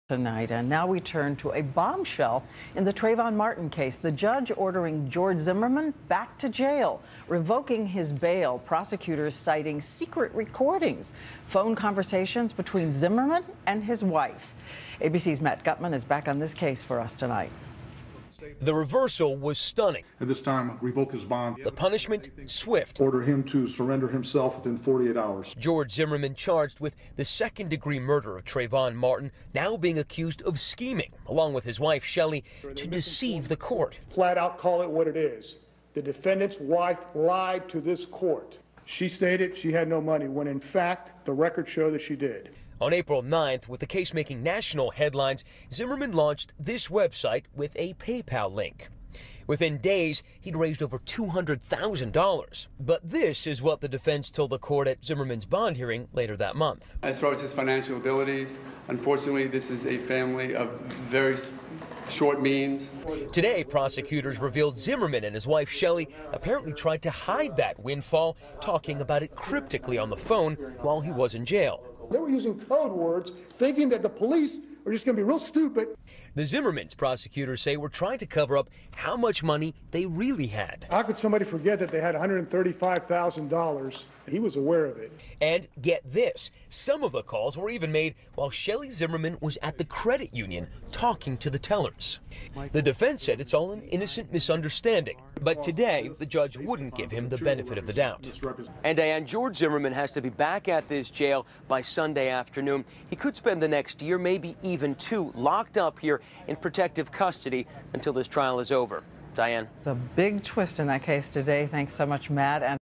Tonight, and now we turn to a bombshell in the Trayvon Martin case. The judge ordering George Zimmerman back to jail, revoking his bail. Prosecutors citing secret recordings, phone conversations between Zimmerman and his wife. ABC's Matt Gutman is back on this case for us tonight. The reversal was stunning. At this time, revoke his bond. The punishment, swift. Order him to surrender himself within 48 hours. George Zimmerman charged with the second-degree murder of Trayvon Martin, now being accused of scheming, along with his wife, Shelley, to deceive the court. Flat out call it what it is. The defendant's wife lied to this court. She stated she had no money, when in fact, the records show that she did. On April 9th, with the case making national headlines, Zimmerman launched this website with a PayPal link. Within days, he'd raised over $200,000. But this is what the defense told the court at Zimmerman's bond hearing later that month. As far as his financial abilities, unfortunately, this is a family of very short means. Today, prosecutors revealed Zimmerman and his wife Shelley apparently tried to hide that windfall, talking about it cryptically on the phone while he was in jail. They were using code words, thinking that the police are just going to be real stupid. The Zimmermans, prosecutors say, were trying to cover up how much money they really had. How could somebody forget that they had $135,000? He was aware of it. And get this, some of the calls were even made while Shelley Zimmerman was at the credit union talking to the tellers. The defense said it's all an innocent misunderstanding. But today, the judge wouldn't give him the benefit of the doubt. And Diane, George Zimmerman has to be back at this jail by Sunday afternoon. He could spend the next year, maybe even two, locked up here in protective custody until this trial is over. Diane. It's a big twist in that case today. Thanks so much, Matt.